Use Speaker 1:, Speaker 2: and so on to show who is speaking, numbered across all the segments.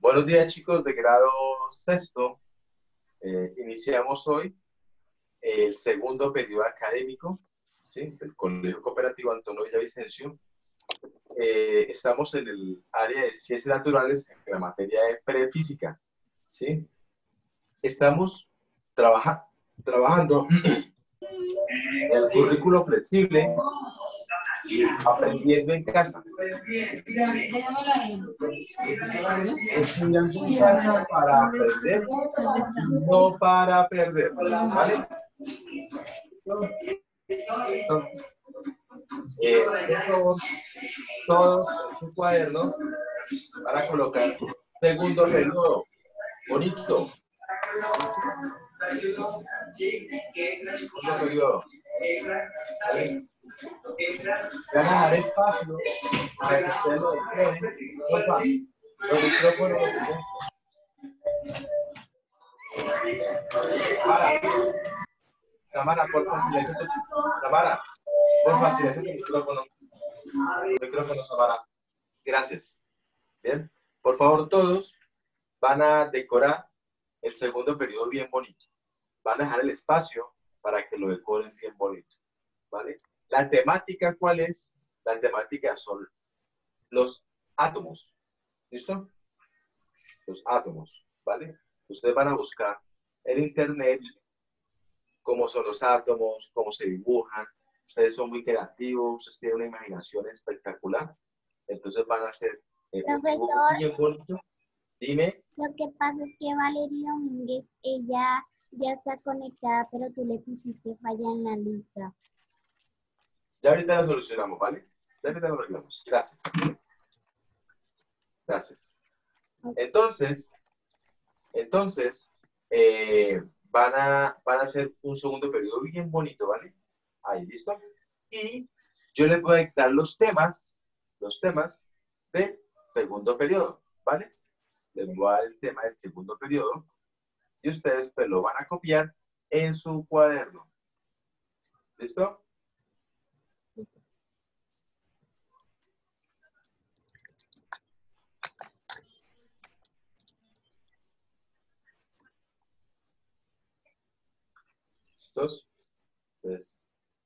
Speaker 1: Buenos días, chicos de grado sexto. Iniciamos hoy el segundo periodo académico, ¿sí?, del Colegio Cooperativo Antonio Villavicencio. Estamos en el área de ciencias naturales, en la materia de prefísica, ¿sí? Estamos trabajando el currículo flexible, aprendiendo en casa. Estudiando en casa para aprender, no para perder, ¿vale? Por favor, todos en su cuaderno para colocar segundo periodo. Bonito. Segundo periodo. ¿Vale? Van a dejar espacio para que ustedes lo decoren. Porfa, los micrófonos los tienen. Tamara, porfa, silencio. Tamara, porfa, silencio tu micrófono. Micrófono, Tamara. Gracias. Bien. Por favor, todos van a decorar el segundo periodo bien bonito. Van a dejar el espacio para que lo decoren bien bonito. ¿Vale? La temática, ¿cuál es? La temática son los átomos. ¿Listo? Los átomos, ¿vale? Ustedes van a buscar en internet cómo son los átomos, cómo se dibujan. Ustedes son muy creativos, ustedes tienen una imaginación espectacular. Entonces van a hacer un dibujo bien bonito. Dime.
Speaker 2: Lo que pasa es que Valeria Domínguez, ella ya está conectada, pero tú le pusiste falla en la lista.
Speaker 1: Ya ahorita lo solucionamos, ¿vale? Ya ahorita lo arreglamos. Gracias. Gracias. Entonces van a hacer un segundo periodo bien bonito, ¿vale? Ahí, ¿listo? Y yo les voy a dictar los temas del segundo periodo, ¿vale? Les voy a dar el tema del segundo periodo y ustedes pues lo van a copiar en su cuaderno. ¿Listo? ¿Listos? Entonces,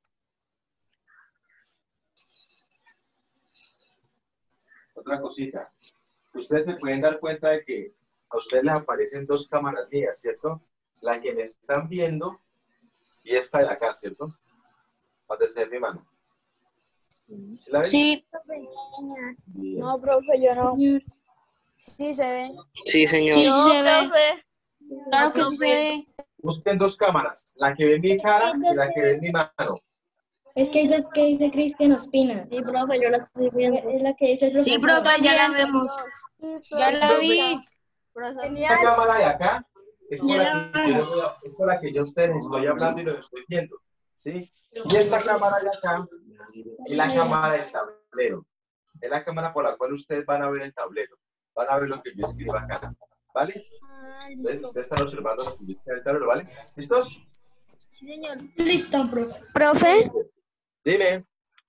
Speaker 1: otra cosita. Ustedes se pueden dar cuenta de que a ustedes les aparecen dos cámaras mías, ¿cierto? La que me están viendo y esta de acá, ¿cierto? ¿Dónde se ve mi mano? ¿Sí la ven?
Speaker 3: Sí.
Speaker 1: Bien.
Speaker 4: No, profe, yo no.
Speaker 3: Sí se ve.
Speaker 5: Sí, señor.
Speaker 3: Sí,
Speaker 4: No,
Speaker 3: sí se ve.
Speaker 4: profe.
Speaker 3: Claro que sí se ve.
Speaker 1: Busquen dos cámaras, la que ve mi cara y la que ve mi mano.
Speaker 6: Es que es que dice Cristian Ospina.
Speaker 4: Sí, profe, yo la estoy viendo.
Speaker 6: Es la que dice el
Speaker 3: Sí,
Speaker 6: profesor.
Speaker 3: profe, ya la vemos. Ya la vi.
Speaker 1: Esta cámara de acá es por la que yo a ustedes estoy hablando y los estoy viendo, ¿sí? Y esta cámara de acá es la cámara del tablero. Es la cámara por la cual ustedes van a ver el tablero. Van a ver lo que yo escribo acá, ¿vale? Entonces, ustedes están observando lo que yo escribo en el tablero, ¿vale? ¿Listos?
Speaker 3: Sí, señor.
Speaker 6: Listo, profe.
Speaker 4: Profe,
Speaker 1: Dime.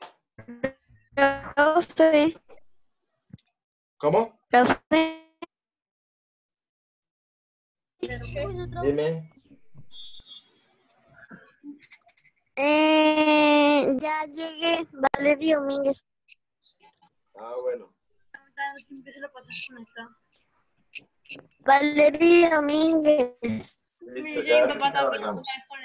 Speaker 4: profe,
Speaker 1: ¿Cómo?
Speaker 4: profe.
Speaker 1: Dime.
Speaker 4: Ya llegué, Valeria Domínguez.
Speaker 1: Ah, bueno.
Speaker 4: Valeria Domínguez.
Speaker 1: Listo, ya lo arreglamos.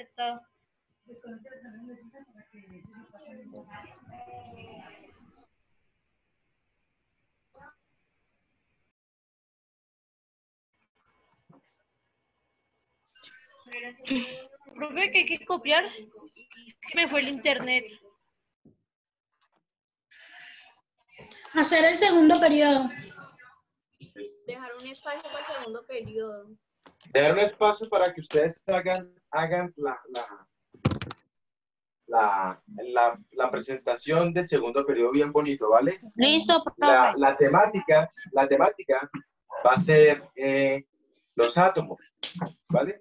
Speaker 7: Profe, que hay que copiar. Que me fue el internet.
Speaker 6: Hacer el segundo periodo.
Speaker 3: Dejar un espacio para el segundo periodo.
Speaker 1: Dejar un espacio para que ustedes hagan la presentación del segundo periodo bien bonito, ¿vale?
Speaker 3: Listo, profe.
Speaker 1: La temática va a ser los átomos, ¿vale?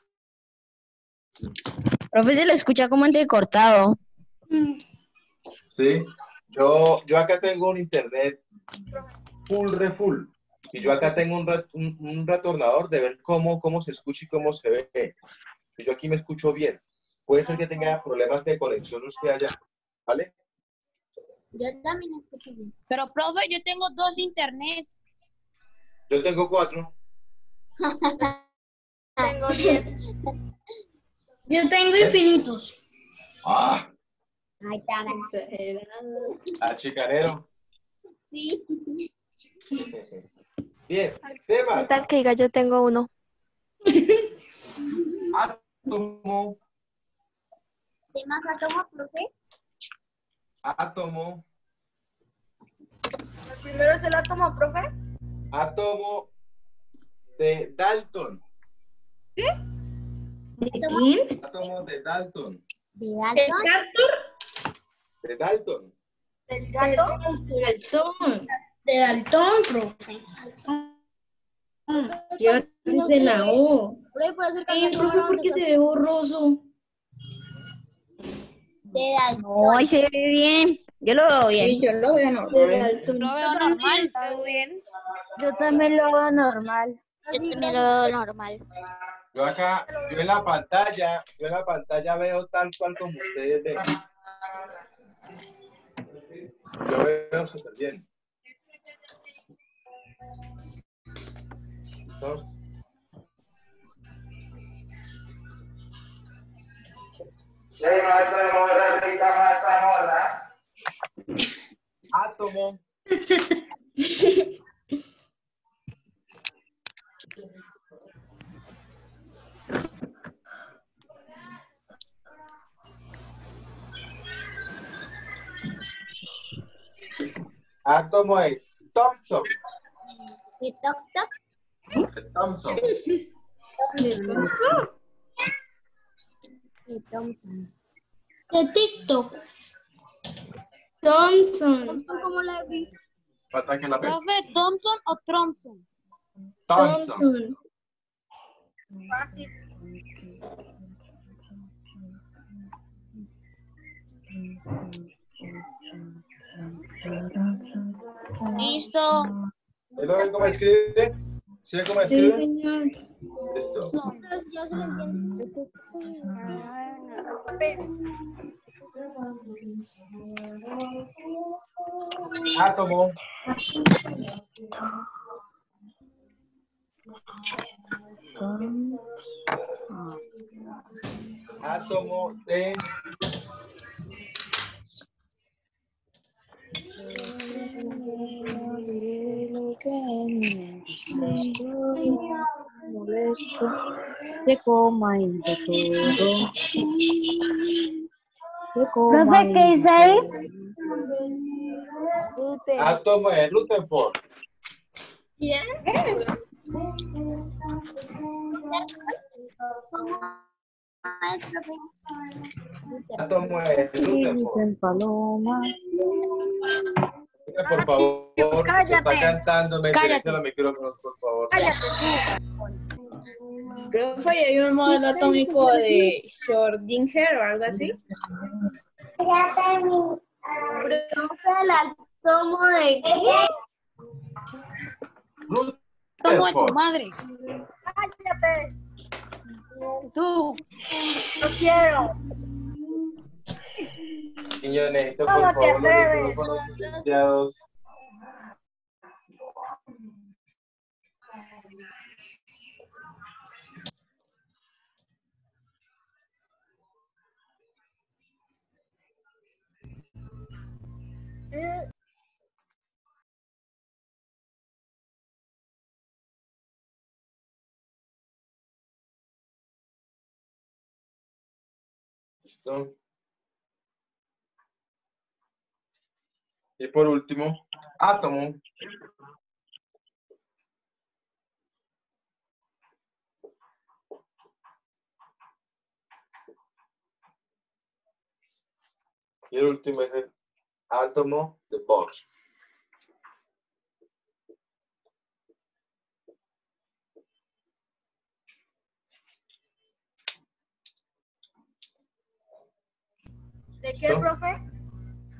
Speaker 3: Profe, se lo escucha como entrecortado.
Speaker 1: Ustedes ¿Sí? Yo acá tengo un internet full. Y yo acá tengo un retornador de ver cómo se escucha y cómo se ve. Y yo aquí me escucho bien. Puede ser que tenga problemas de conexión usted allá, ¿vale?
Speaker 2: Yo también escucho bien.
Speaker 3: Pero, profe, yo tengo 2 internets.
Speaker 1: Yo tengo 4.
Speaker 3: Tengo 10.
Speaker 6: Yo tengo infinitos.
Speaker 1: ¡Ah!
Speaker 2: Ay, Tara.
Speaker 1: Chicanero.
Speaker 2: Sí.
Speaker 1: Bien, temas.
Speaker 4: Tal que diga, yo tengo uno.
Speaker 1: Átomo,
Speaker 2: ¿Temas átomo, profe?
Speaker 1: átomo,
Speaker 7: El primero es el átomo, profe.
Speaker 1: átomo de Dalton.
Speaker 6: ¿De quién?
Speaker 1: Átomo de Dalton.
Speaker 2: ¿De
Speaker 6: ¿De
Speaker 2: Dalton?
Speaker 6: Arthur?
Speaker 1: De Dalton.
Speaker 7: El gato.
Speaker 6: De Daltón. De Daltón, profe. Yo de la O.
Speaker 2: Profe, ¿puede acercarme
Speaker 6: Ey,
Speaker 2: al
Speaker 6: profe,
Speaker 2: número
Speaker 6: ¿por
Speaker 2: donde
Speaker 6: qué se ve borroso?
Speaker 2: De Dalton?
Speaker 4: No, ahí se ve bien. Yo lo veo bien.
Speaker 6: Sí, yo lo veo De normal. Daltón.
Speaker 3: Lo veo normal.
Speaker 7: ¿Todo bien?
Speaker 4: Yo también lo veo normal.
Speaker 2: Así,
Speaker 4: también lo veo normal.
Speaker 1: Yo acá, yo en la pantalla veo tal cual como ustedes ven. Yo veo súper bien. ¿Listo? Átomo. Átomo de Thomson.
Speaker 2: ¿De Toc Toc?
Speaker 1: De Thomson.
Speaker 2: De Thompson.
Speaker 6: De TikTok. Thompson.
Speaker 2: ¿Thompson cómo la vi?
Speaker 1: Falta que la P.
Speaker 3: Profe, ¿Thompson o Thompson?
Speaker 1: Thomson.
Speaker 6: Thompson.
Speaker 3: Listo.
Speaker 1: ¿Es lo ven cómo escribe? ¿Sí ven cómo
Speaker 6: Sí,
Speaker 1: escribe?
Speaker 6: señor.
Speaker 1: Listo.
Speaker 2: Ya se le entiende.
Speaker 1: Átomo. Átomo de
Speaker 4: De coma y de todo.
Speaker 5: Profe, ¿qué dice ahí?
Speaker 1: átomo de Rutherford.
Speaker 2: ¿Cómo es, profe?
Speaker 1: Átomo de Rutherford.
Speaker 4: Paloma.
Speaker 1: Por favor,
Speaker 7: cállate.
Speaker 1: está cantando, me
Speaker 3: Cállate.
Speaker 1: silencia los micrófonos, por favor.
Speaker 8: Profe, ¿y hay un modelo atómico de Schrödinger o algo así?
Speaker 2: Profe, el átomo de qué?
Speaker 3: Tomo de tu
Speaker 1: Rutherford.
Speaker 3: madre.
Speaker 7: Cállate.
Speaker 3: Tú.
Speaker 7: No quiero.
Speaker 1: Niño, necesito
Speaker 7: ¿Cómo
Speaker 1: por
Speaker 7: te
Speaker 1: favor los
Speaker 7: atreves?
Speaker 1: micrófonos silenciados. ¿Listo? Y por último, átomo. Y el último es el átomo de Bohr.
Speaker 7: ¿De qué,
Speaker 1: ¿Listo?
Speaker 7: profe?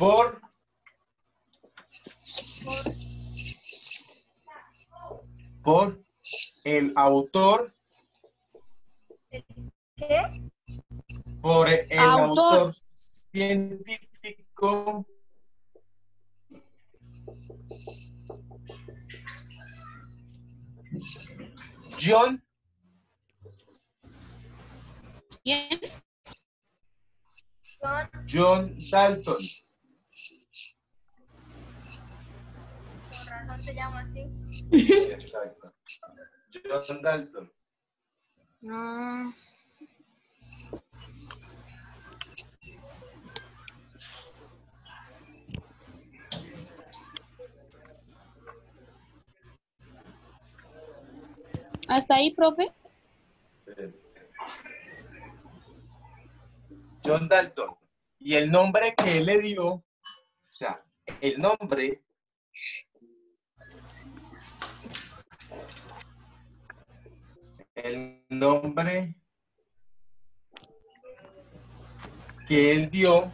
Speaker 1: por el autor.
Speaker 6: ¿Qué?
Speaker 1: Por el autor científico John.
Speaker 4: ¿Quién?
Speaker 1: John Dalton.
Speaker 6: Por razón se llama así.
Speaker 1: Exacto. John Dalton.
Speaker 4: No. ¿Hasta ahí, profe?
Speaker 1: Sí. John Dalton. Y el nombre que él le dio, o sea, el nombre que él dio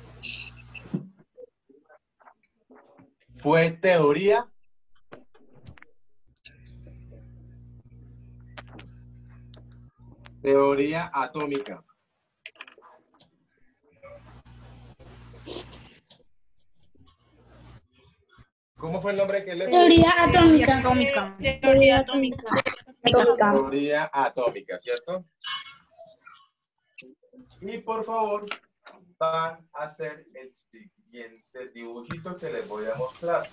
Speaker 1: fue teoría atómica. ¿Cómo fue el nombre que le
Speaker 6: Teoría atómica.
Speaker 7: Teoría atómica.
Speaker 1: Teoría atómica, ¿cierto? Y por favor, van a hacer el siguiente dibujito que les voy a mostrar.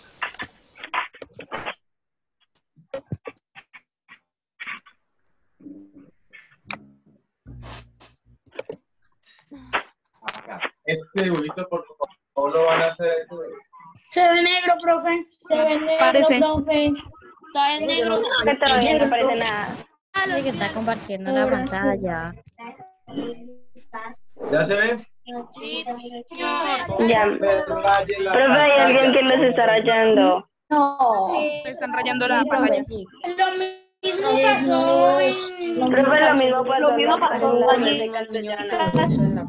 Speaker 1: Acá. Este dibujito, por favor, lo van a hacer.
Speaker 6: Se ve negro, profe. Se ve negro,
Speaker 5: Parece.
Speaker 6: profe.
Speaker 4: Está en negro.
Speaker 5: Todavía no aparece nada.
Speaker 2: Sí, que está compartiendo la pantalla.
Speaker 1: ¿Ya se ve?
Speaker 4: Sí.
Speaker 5: Ya.
Speaker 1: Raye la
Speaker 5: Profe, hay alguien que los está rayando.
Speaker 2: No.
Speaker 5: Me están rayando la pantalla.
Speaker 2: Sí.
Speaker 6: Lo mismo pasó en...
Speaker 5: Profe, lo mismo pasó en la
Speaker 6: allí.
Speaker 5: clase castellana.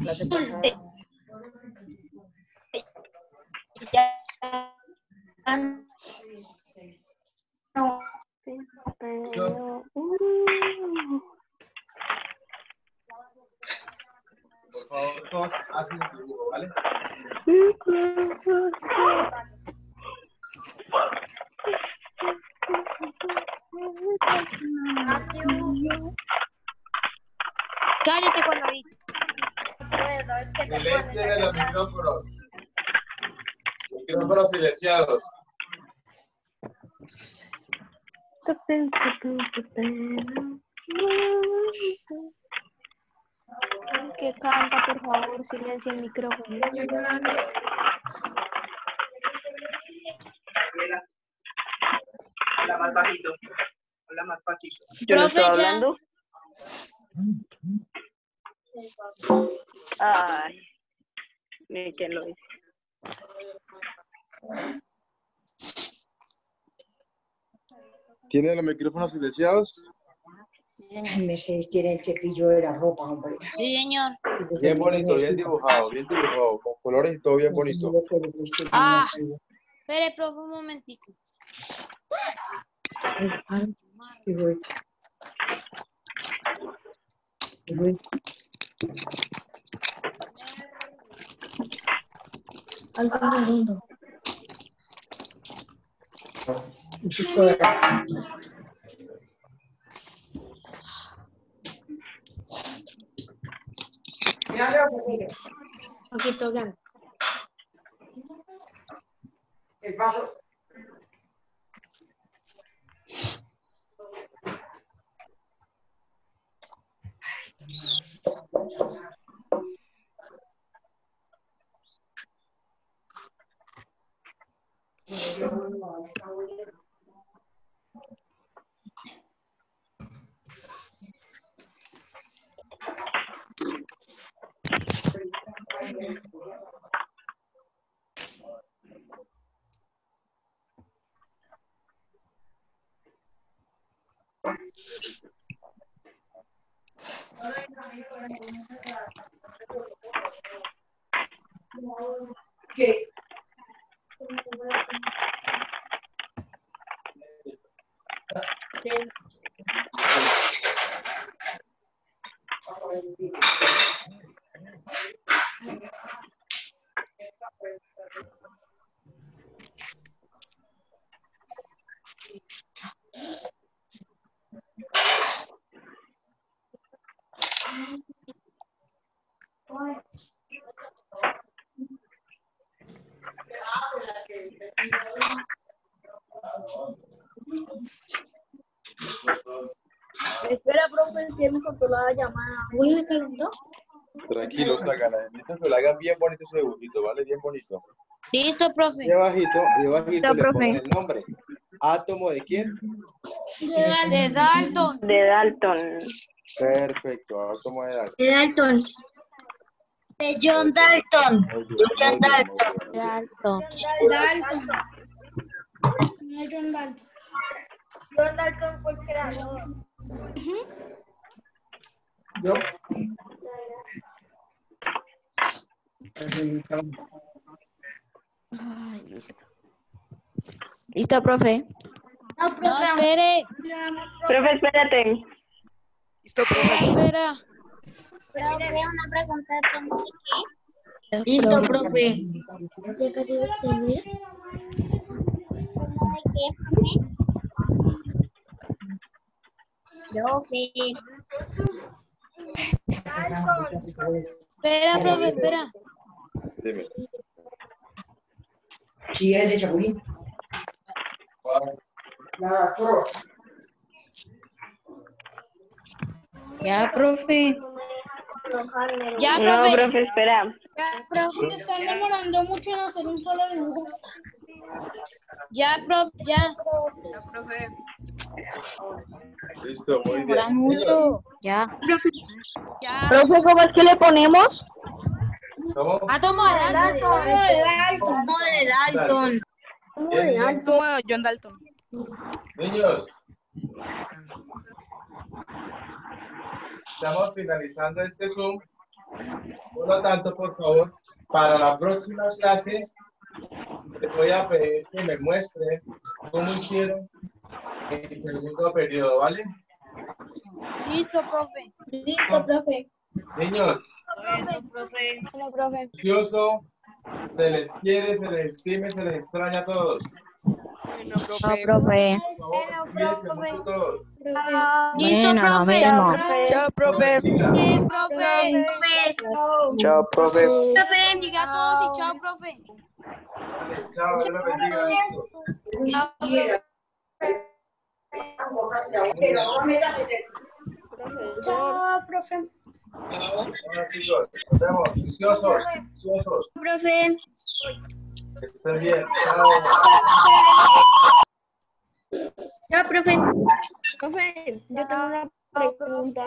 Speaker 1: Por favor, todos hacen el dibujo, ¿vale?
Speaker 4: Cállate cuando vi.
Speaker 1: Silencien los micrófonos. Micrófonos silenciados.
Speaker 4: Que canta, por favor, silencia el micrófono.
Speaker 9: Habla más bajito. Habla más bajito.
Speaker 5: Yo no
Speaker 4: Profe,
Speaker 5: estoy
Speaker 4: ya.
Speaker 5: hablando. Ay. Ni quién lo dice.
Speaker 1: ¿Tienen los micrófonos silenciados?
Speaker 10: Mercedes tiene el cepillo de la ropa, hombre.
Speaker 4: Sí, señor.
Speaker 1: Bien bonito, bien dibujado, con colores y todo bien bonito.
Speaker 4: Ah, espere, profe, un momentico.
Speaker 10: Algo redondo.
Speaker 6: Aquí tocan.
Speaker 10: El vaso. ¿Qué?
Speaker 8: Espera, profe, es que me cortó la llamada.
Speaker 6: Uy, me calentó.
Speaker 1: Tranquilos, háganla. Necesito que lo hagan bien bonito ese dibujito, ¿vale? Bien bonito.
Speaker 6: Listo, profe.
Speaker 1: Y abajito
Speaker 6: Listo,
Speaker 1: le
Speaker 6: profe.
Speaker 1: ponen el nombre. ¿Átomo de quién?
Speaker 6: De Dalton.
Speaker 5: De Dalton.
Speaker 1: Perfecto, átomo de Dalton.
Speaker 6: De Dalton.
Speaker 2: De John Dalton.
Speaker 1: Muy bien, muy bien, muy bien.
Speaker 6: Dalton.
Speaker 2: Dalton.
Speaker 6: No, John Dalton.
Speaker 8: John Dalton fue el creador.
Speaker 1: ¿Yo?
Speaker 6: Ay, listo. Listo, profe.
Speaker 2: No,
Speaker 6: No,
Speaker 2: profe.
Speaker 6: espere.
Speaker 5: Profe, espérate.
Speaker 4: Listo, profe.
Speaker 6: Espera.
Speaker 2: Profe, una pregunta. ¿Cómo de qué?
Speaker 6: Listo, profe.
Speaker 2: ¿De qué digo escribir? ¿Cómo de qué, profe?
Speaker 6: Espera, profe, espera.
Speaker 1: Dime.
Speaker 10: ¿Sí eres de Chapulín? Nada, profe.
Speaker 6: Ya, profe. Ya,
Speaker 5: No,
Speaker 6: profe.
Speaker 5: profe, espera.
Speaker 6: Me están demorando mucho en hacer un solo dibujo. Ya, profe, ya.
Speaker 4: Ya, profe.
Speaker 1: Listo, muy bien.
Speaker 6: Demoran mucho. Ya.
Speaker 4: Ya.
Speaker 5: Profe, ¿cómo es que le ponemos?
Speaker 1: ¿Cómo?
Speaker 6: Átomo de Dalton.
Speaker 2: de Dalton.
Speaker 1: Bien,
Speaker 5: Como John Dalton.
Speaker 1: niños. Estamos finalizando este Zoom. Por lo tanto, por favor, para la próxima clase, les voy a pedir que me muestren cómo hicieron el segundo periodo, ¿vale?
Speaker 6: Listo, profe.
Speaker 8: Listo, profe.
Speaker 1: Niños,
Speaker 6: Hola, profe.
Speaker 1: ansioso, se les quiere, se les estima, se les extraña a todos.
Speaker 4: Bueno,
Speaker 6: No,
Speaker 4: profe.
Speaker 6: profe.
Speaker 1: Cuídense mucho todos.
Speaker 6: Listo,
Speaker 5: Bueno, nos
Speaker 6: profe.
Speaker 5: vemos.
Speaker 4: Chao, profe.
Speaker 6: Bien, profe.
Speaker 9: Chao, profe.
Speaker 6: Profe, bendiga a todos y chao, profe.
Speaker 1: Vale, chao, Dios los bendiga.
Speaker 6: Chao, profe.
Speaker 1: Bueno, chicos, nos vemos. Viciosos, viciosos.
Speaker 6: Profe.
Speaker 1: Que estén bien. Chao.
Speaker 6: Chao, profe. Profe, yo tengo una pregunta.